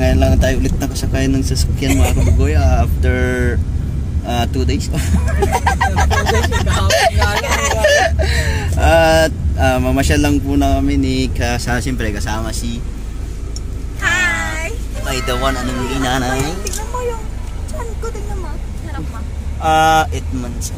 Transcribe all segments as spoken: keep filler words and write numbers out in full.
ngayon lang tayo ulit nakasakay ng sasakyan mga kabugoy after uh, two days. At uh, mamasyal lang po na kami ni kasama, siyempre kasama si Hi! Ay, the one and only nanay. Tignan mo yung chan ko, tignan mo. Sarap mo. Ah, uh, eight months.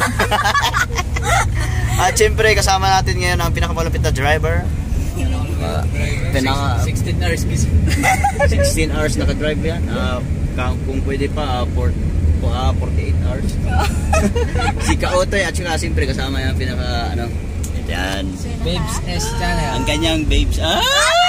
At siyempre kasama natin ngayon ang pinakamalapit na driver. Uh, pinaka sixteen hours busy. sixteen hours naka-drive yan. Uh, kung pwede pa, uh, for, uh, forty-eight hours. Si Kaotoy at saka siyempre kasama yung pinaka ano. Yan. Babes S channel. Ang kanyang babes. Ah!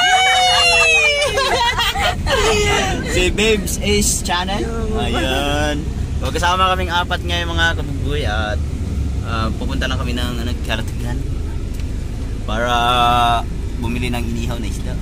Si Babes Ace Channel. Ayun. So, kasama kaming apat ngayon mga kabugoy at uh, pupunta lang kami ng ano, Karatigan para bumili ng inihaw na isda.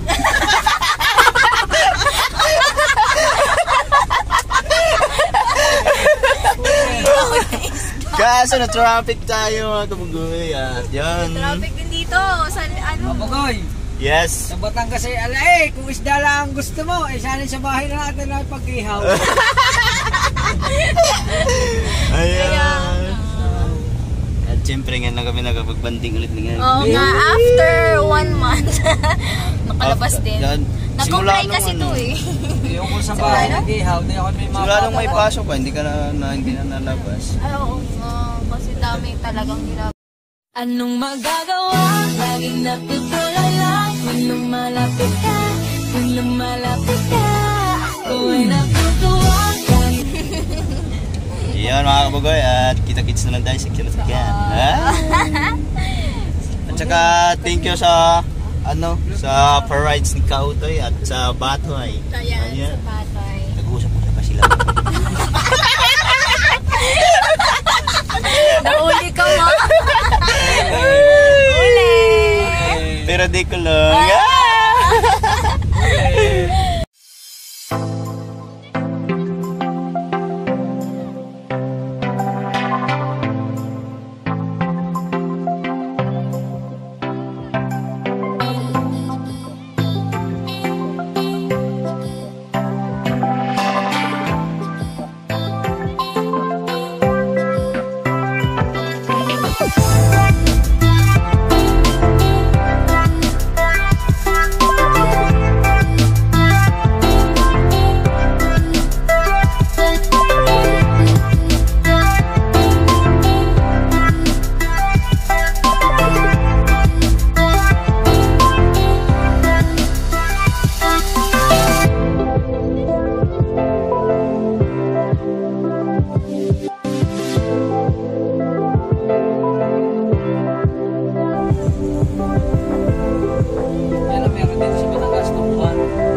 Kaso na traffic tayo mga kabugoy at yan. Traffic din dito sa ano. Kabugoy. Yes. Sa Batangas ay ala eh, kung isda lang ang gusto mo, eh sana sa bahay na natin lang pag-ihaw. Ayan. At siyempre nga lang kami nakapagbanding ulit ngayon. Oo nga, after one month. Nakalabas After- din. yan. Simula Nag-comply nung kasi ano, to eh. Yung kung sa bahay nag-ihaw, di ako may mga Simula nung may pasok ka, hindi ka na, na hindi na nalabas. Ay, oo nga. Kasi dami talagang ginagawa. Anong magagawa? Laging napitulala kung lumalapit ka, kung lumalapit ka, ako ay natutuwa. Iyan mga kabugoy at kita-kits na lang tayo sa Karatigan. At saka thank you sa ano sa pa-rides ni Kaotoy at sa Batoy. Ayan, sa Batoy. Nag-uusap-usap pa sila. Nauli ka mo. Uli. Pero di ko lang. Yan ang meron dito sa Batangas ng buwan.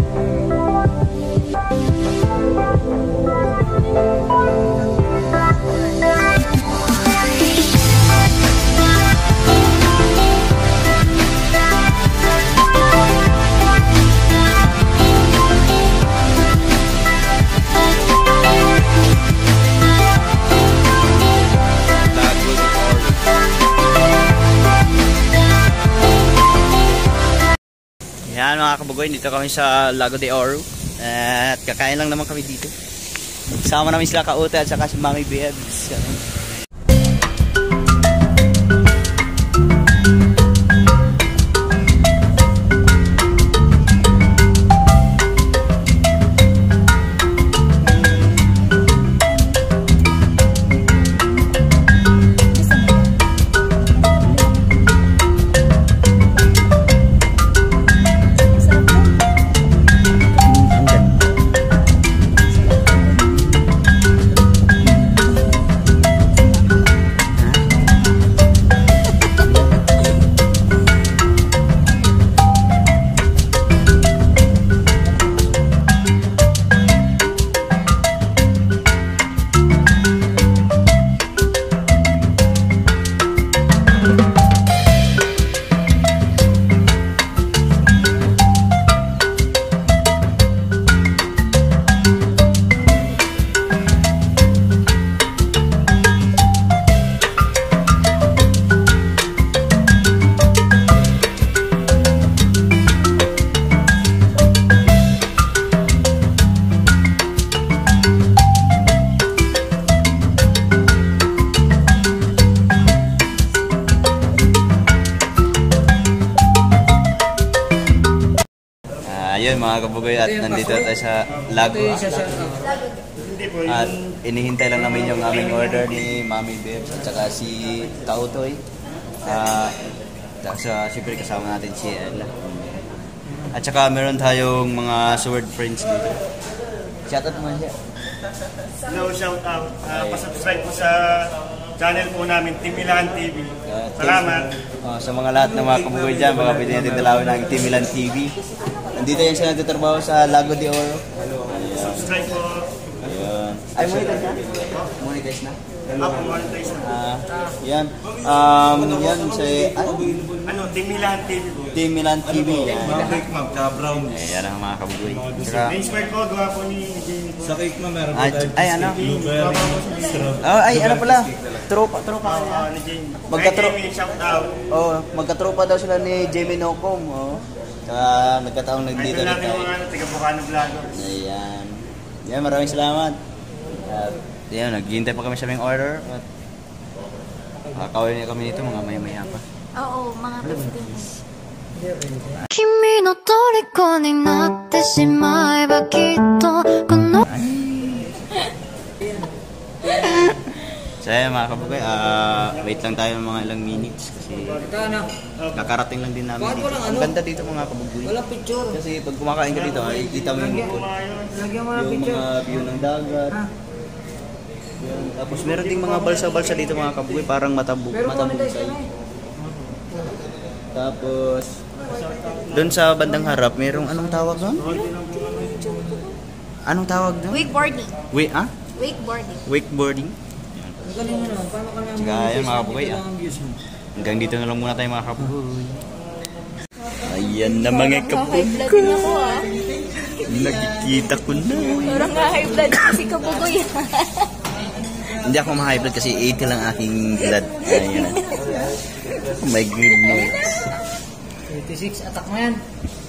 Yan mga kabugoy, dito kami sa Lago de Oro at kakain lang naman kami dito. Sama namin sila Kaotoy at saka si Mami Babes. Ayun mga kabugoy, at nandito tayo sa Lago. At inihintay lang namin yung aming order ni Mami Bebs at saka si Tautoy. Uh, sa siyempre kasama natin si Ella. At saka meron tayong mga sword friends dito. Shoutout mo siya. Hello, shout out. Uh, pasubscribe po sa channel po namin, Team Milan T V. Uh, Salamat. Uh, sa mga lahat ng mga kabugoy dyan, baka pwede natin dalawin ng Team Milan T V. Nandito yan siya nagtatrabaho sa Lago de Oro. Subscribe po. Ayun. Ay, monetize na? Monetize na? Ako, monetize na. Ah, yan. Um, yan si ano? Ano, Team Milan T V po. Team Milan T V. Yan. Cake ma'am, ka-brown. Yan ang mga kabugoy. Saka, Main square ko, gawa po ni Jamie. Sa cake ma'am, meron ay, po tayo. ay, ano? Blueberry, strawberry. Oh, ay, ano pala? Tropa, tropa. Oo, ni Jamie. Magka-tro- Kay Jamie, shout out. Oh, magkatropa daw sila ni Jamie Nocom. Oh. Saka nagkataong nagdito Idol rin natin tayo. mga ano, taga Bukano Vloggers. Ayan. Yan, maraming salamat. At yan, naghihintay pa kami sa aming order. At kakawin niya kami nito mga maya-maya pa. Oo, mga fifteen. 君の虜になってしまえばきっとこの So yan mga kabugoy, ah, wait lang tayo ng mga ilang minutes kasi Ito ano, kakarating lang din namin dito. Ang ganda dito mga kabugoy. walang picture. Kasi pag kumakain ka dito, ay kita mo yung bukod. Lagyan mo ng Yung picture. mga view ng dagat. Yan. Tapos meron ding mga balsa-balsa dito mga kabugoy, parang matabog, Pero monetize matabugay. ka na eh. Tapos doon sa bandang harap, merong anong tawag doon? Anong tawag doon? Wakeboarding. Wait, ah? Wakeboarding. Wakeboarding? Ang galing mo naman, paano ka naman? Tsaka yan mga kabugoy, ah. Ang views mo. Hanggang dito na lang muna tayo mga kabugoy. Ayan na mga High blood din kabugoy. ako ah. Nakikita ko na. Parang nga high blood kasi kabugoy. Hindi ako ma-high blood kasi eighty lang aking blood. Ayan na. Oh my goodness. eighty-six, attack mo yan.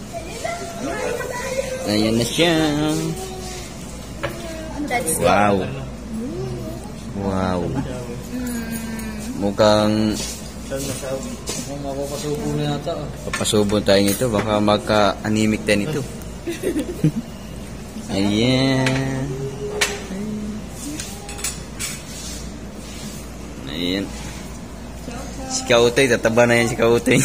Ayan na siya. That's it. Wow. Wow. Mukhang Kung mapapasubo na yata. oh. papasubo tayo nito. Baka magka-anemic tayo nito. Ayan. Ayan. Si Kautoy, tataba na yan si Kautoy.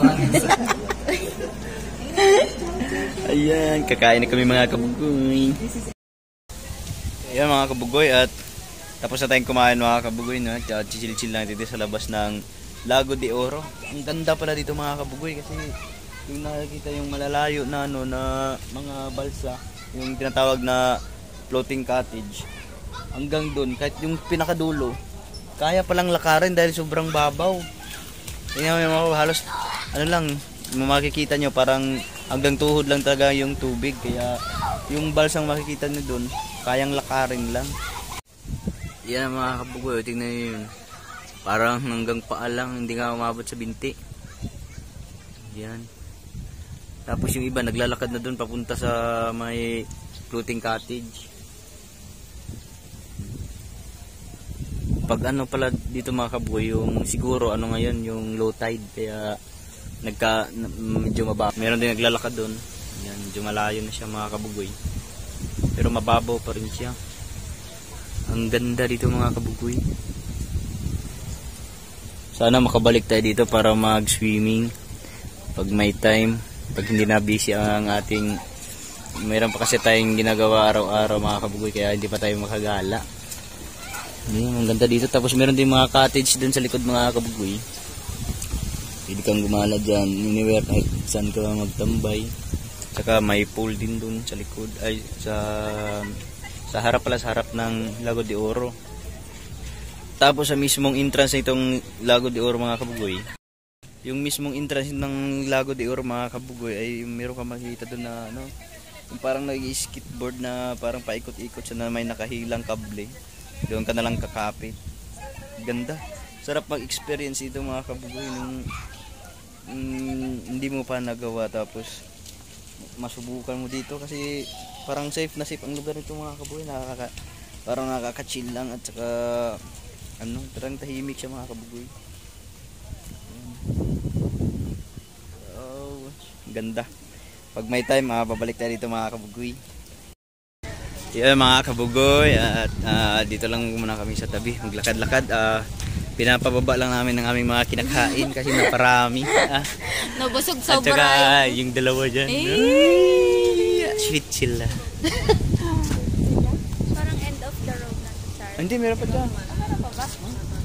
Ayan, kakain na kami mga kabugoy. Ayan mga kabugoy, at tapos na tayong kumain mga kabugoy, no? At chill-chill lang dito sa labas ng Lago de Oro. Ang ganda pala dito mga kabugoy kasi yung nakikita yung malalayo na ano na mga balsa, yung tinatawag na floating cottage. Hanggang doon, kahit yung pinakadulo, kaya palang lakarin dahil sobrang babaw. Tingnan mo yung halos ano lang, makikita nyo parang hanggang tuhod lang talaga yung tubig, kaya yung balsang makikita nyo doon kayang lakarin lang. Yan mga kabugoy, tingnan nyo yun, parang hanggang paa lang, hindi nga umabot sa binti. Yan. Tapos yung iba naglalakad na doon papunta sa may floating cottage. Pag ano pala dito mga kabugoy, yung siguro ano ngayon yung low tide, kaya nagka medyo mababaw. Meron din naglalakad doon. Yan, medyo malayo na siya mga kabugoy. Pero mababaw pa rin siya. Ang ganda dito mga kabugoy. Sana makabalik tayo dito para mag-swimming pag may time, pag hindi na busy ang ating, mayroon pa kasi tayong ginagawa araw-araw mga kabugoy, kaya hindi pa tayo makagala. Ayan, ang ganda dito. Tapos meron din mga cottage dun sa likod mga kabugoy. Pwede kang gumala dyan, anywhere kahit saan ka magtambay. Saka may pool din dun sa likod, ay sa sa harap pala, sa harap ng Lago de Oro. Tapos sa mismong entrance na itong Lago de Oro mga kabugoy, yung mismong entrance ng Lago de Oro mga kabugoy, ay meron ka makikita dun na ano, yung parang nag-skateboard na parang paikot-ikot siya na may nakahilang kable. Doon ka na lang kakapit. Ganda. Sarap mag-experience ito mga kabugoy nung mm, hindi mo pa nagawa, tapos masubukan mo dito kasi parang safe na safe ang lugar nito mga kabugoy. Nakaka, parang nakaka-chill lang at saka ano, parang tahimik siya mga kabugoy. Oh, ganda. Pag may time, uh, babalik tayo dito mga kabugoy. Yan mga kabugoy, at uh, dito lang muna kami sa tabi, maglakad-lakad. Uh, pinapababa lang namin ng aming mga kinakain kasi naparami. Ah. Nabusog At sobra. saka yung dalawa dyan. Eh. Ay, sweet sila. Parang end of the road na to, Char. Hindi, meron pa dyan. Ah, meron pa ba?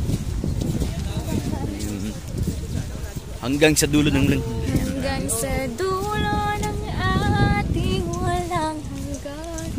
Ayun. Hanggang sa dulo ng lang. Hanggang sa dulo ng ating walang hanggan.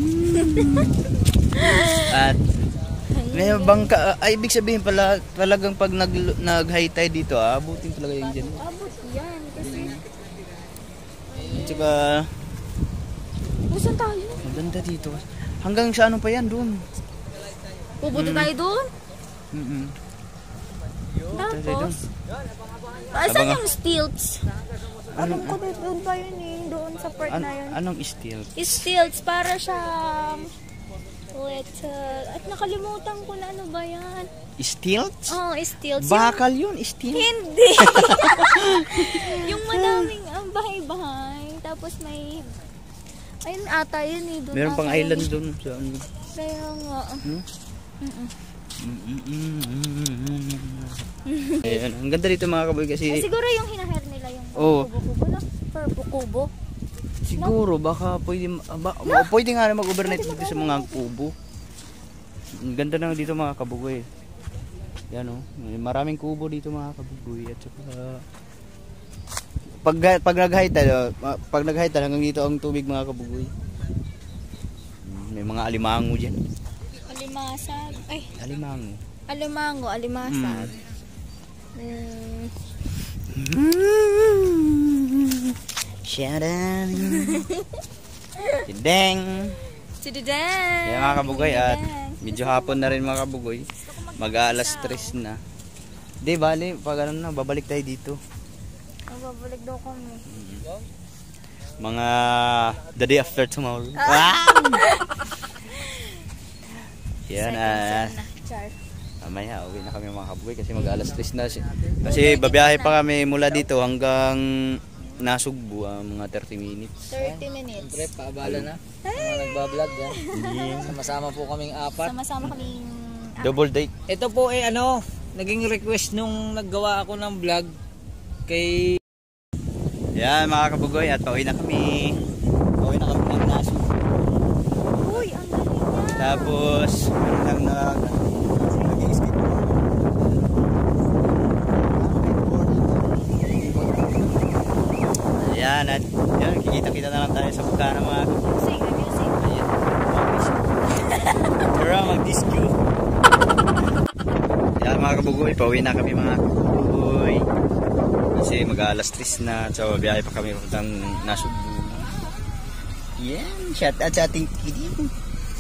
At may bangka, ay ibig sabihin pala talagang pag nag, nag-high tide dito, ah, abutin talaga yung dyan. Abot yan kasi. At saka, Saan tayo? maganda dito. Hanggang sa ano pa yan, doon. Pupunta tayo doon? Mm-mm. Tapos? Ah, Abang- saan yung stilts? Ano, Alam ko doon, doon pa yun eh. Doon sa part an- na yun. anong steel? Stilts, para siyang little... At nakalimutan ko na ano ba yan? Stilts? Oh, stilts. Bakal yun, steel. Yung, hindi. Yung madaming ang bahay-bahay. Tapos may... Ayun ata yun eh. Doon Meron ata pang yun. island doon. Sa ano? Kaya nga. Hmm? Mm-mm. Ayan, ang ganda dito mga kaboy Ay, kasi siguro yung hinahair nila yung Oo. kubo-kubo na. Per kubo. siguro baka pwede, ah, ba, pwede nga rin mag-overnight dito sa mga kubo. Ang ganda na dito mga kabugoy. Yan oh, may maraming kubo dito mga kabugoy at saka pag pag nag-high tide, pag nag-high tide hanggang dito ang tubig mga kabugoy. May mga alimango diyan. Alimasag. Ay, Alimango. alimango, alimasag. Mm. Shadan. Deng. Sididang. Kaya mga kabugoy at medyo hapon na rin mga kabugoy. Mag-aalas tres na. Di bali, pag ano na, babalik tayo dito. Mababalik daw kami. Mga the day after tomorrow. Ah! Yan Second ah. son na, Char. Mamaya uwi na kami mga kabugoy kasi mag-aalas tres na. si- Kasi babiyahe pa kami mula dito hanggang Nasugbu, ah, mga thirty minutes. thirty minutes. Siyempre, paabala na. Mga nagbablog yan. Sama-sama po kaming apat. Sama-sama kaming... Double date. Ito po eh ano, naging request nung naggawa ako ng vlog kay... Yan mga kabugoy at pauwi na kami. Pauwi na kami ng Nasugbu. Uy, ang galing niya. Tapos, meron lang na nag-skateboard. Ayan, at yan, kikita-kita na lang tayo sa bukana mga Music, may music. ayan. Tara, mag-disco. Yan mga kabugoy, pauwi na kami mga kabugoy. Kasi mag-alas tres na, so biyahe pa kami puntang Nasugbu. Yan, shout out sa ating kidding.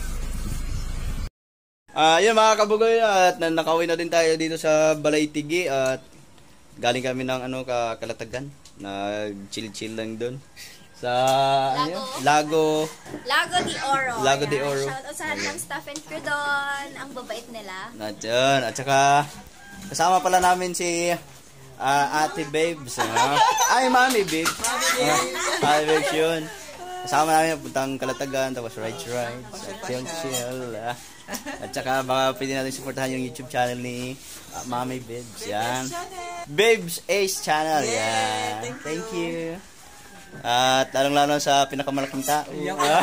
Ah, yun mga kabugoy at nakauwi na din tayo dito sa Balaytigi at galing kami ng ano ka Kalatagan. Nag-chill-chill lang doon sa ano yun? Lago. Lago de Oro. Lago de Ayan. Oro. Shoutout sa lahat ng staff and crew doon. Ang babait nila. At yun, at saka kasama pala namin si ah, Ate Babes. ah. Ay, Mami Babes. Ah, Ate Babes yun. Kasama namin puntang Kalatagan tapos rides rides at chill chill. ah. At saka baka pwede natin supportahan yung YouTube channel ni uh, Mami Babes. Yan. Babes Ace Channel. Yan. Thank you. At lalong-lalo sa pinakamalaking tao. Ah.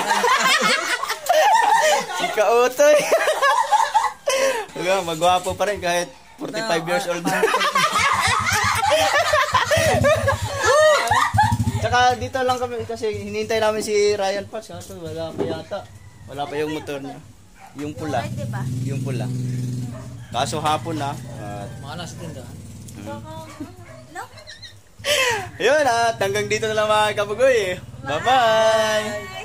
Si Kautoy. Hanggang magwapo pa rin kahit forty-five years old na. Tsaka dito lang kami kasi hinihintay namin si Ryan Patch. Kaso wala pa yata. Wala pa yung motor niya. Yung pula. Right, diba? Yung pula. Kaso hapon na. At Mga nasa tindahan. No? yun at hanggang dito na lang mga kabugoy. Bye-bye!